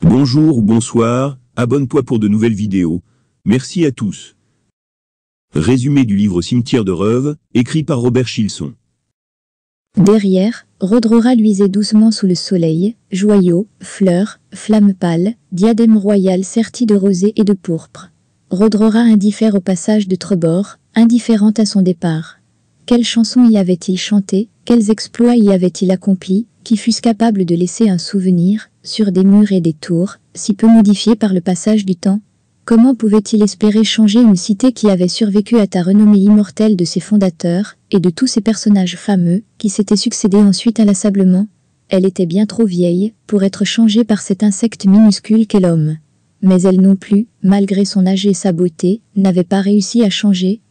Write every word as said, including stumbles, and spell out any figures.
Bonjour ou bonsoir, abonne-toi pour de nouvelles vidéos. Merci à tous. Résumé du livre Cimetière de rêve, écrit par Robert Chilson. Derrière, Rhodrora luisait doucement sous le soleil, joyaux, fleurs, flammes pâles, diadème royal serti de rosée et de pourpre. Rhodrora indiffère au passage de Trebor, indifférente à son départ. Quelles chansons y avait-il chanté, quels exploits y avait-il accomplis, qui fussent capables de laisser un souvenir, sur des murs et des tours, si peu modifiés par le passage du temps? Comment pouvait-il espérer changer une cité qui avait survécu à ta renommée immortelle de ses fondateurs, et de tous ces personnages fameux, qui s'étaient succédés ensuite inlassablement? Elle était bien trop vieille, pour être changée par cet insecte minuscule qu'est l'homme. Mais elle non plus, malgré son âge et sa beauté, n'avait pas réussi à changer,